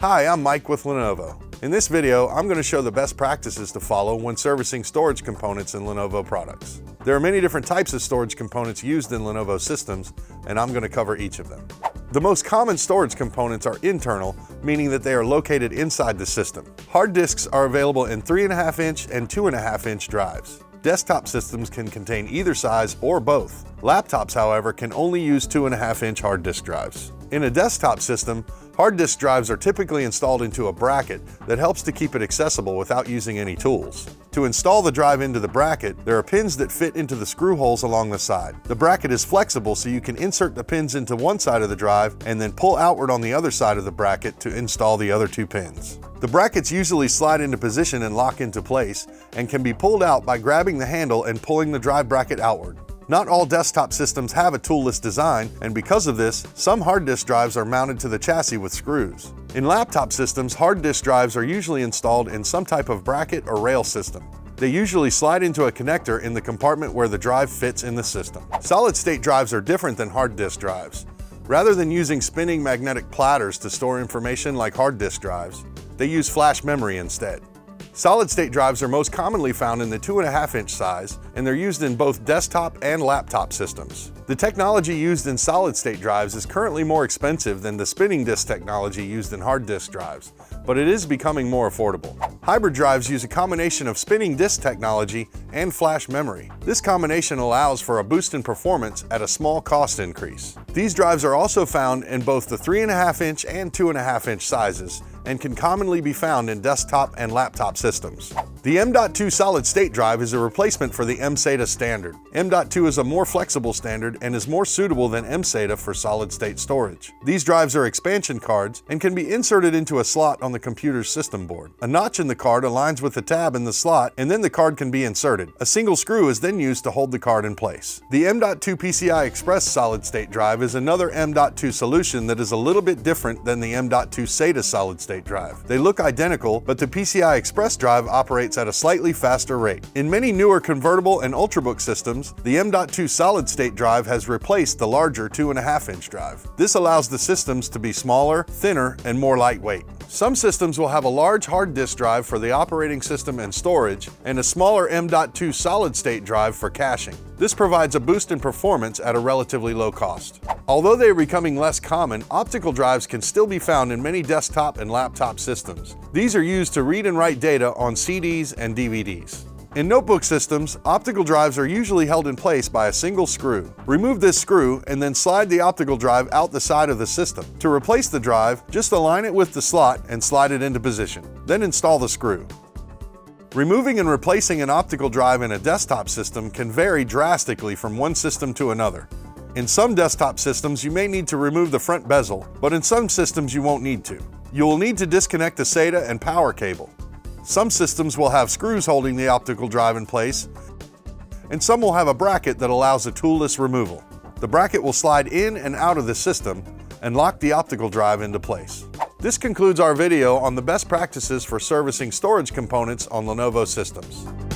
Hi, I'm Mike with Lenovo. In this video, I'm going to show the best practices to follow when servicing storage components in Lenovo products. There are many different types of storage components used in Lenovo systems, and I'm going to cover each of them. The most common storage components are internal, meaning that they are located inside the system. Hard disks are available in 3.5-inch and 2.5-inch drives. Desktop systems can contain either size or both. Laptops, however, can only use 2.5-inch hard disk drives. In a desktop system, hard disk drives are typically installed into a bracket that helps to keep it accessible without using any tools. To install the drive into the bracket, there are pins that fit into the screw holes along the side. The bracket is flexible, so you can insert the pins into one side of the drive and then pull outward on the other side of the bracket to install the other two pins. The brackets usually slide into position and lock into place, and can be pulled out by grabbing the handle and pulling the drive bracket outward. Not all desktop systems have a toolless design, and because of this, some hard disk drives are mounted to the chassis with screws. In laptop systems, hard disk drives are usually installed in some type of bracket or rail system. They usually slide into a connector in the compartment where the drive fits in the system. Solid-state drives are different than hard disk drives. Rather than using spinning magnetic platters to store information like hard disk drives, they use flash memory instead. Solid-state drives are most commonly found in the 2.5-inch size, and they're used in both desktop and laptop systems. The technology used in solid-state drives is currently more expensive than the spinning disk technology used in hard disk drives, but it is becoming more affordable. Hybrid drives use a combination of spinning disk technology and flash memory. This combination allows for a boost in performance at a small cost increase. These drives are also found in both the 3.5-inch and 2.5-inch sizes, and can commonly be found in desktop and laptop systems. The M.2 solid-state drive is a replacement for the mSATA standard. M.2 is a more flexible standard and is more suitable than mSATA for solid-state storage. These drives are expansion cards and can be inserted into a slot on the computer's system board. A notch in the card aligns with the tab in the slot, and then the card can be inserted. A single screw is then used to hold the card in place. The M.2 PCI Express solid-state drive is another M.2 solution that is a little bit different than the M.2 SATA solid-state drive. They look identical, but the PCI Express drive operates at a slightly faster rate. In many newer convertible and Ultrabook systems, the M.2 solid-state drive has replaced the larger 2.5-inch drive. This allows the systems to be smaller, thinner, and more lightweight. Some systems will have a large hard disk drive for the operating system and storage, and a smaller M.2 solid-state drive for caching. This provides a boost in performance at a relatively low cost. Although they are becoming less common, optical drives can still be found in many desktop and laptop systems. These are used to read and write data on CDs and DVDs. In notebook systems, optical drives are usually held in place by a single screw. Remove this screw and then slide the optical drive out the side of the system. To replace the drive, just align it with the slot and slide it into position. Then install the screw. Removing and replacing an optical drive in a desktop system can vary drastically from one system to another. In some desktop systems, you may need to remove the front bezel, but in some systems you won't need to. You will need to disconnect the SATA and power cable. Some systems will have screws holding the optical drive in place, and some will have a bracket that allows a toolless removal. The bracket will slide in and out of the system and lock the optical drive into place. This concludes our video on the best practices for servicing storage components on Lenovo systems.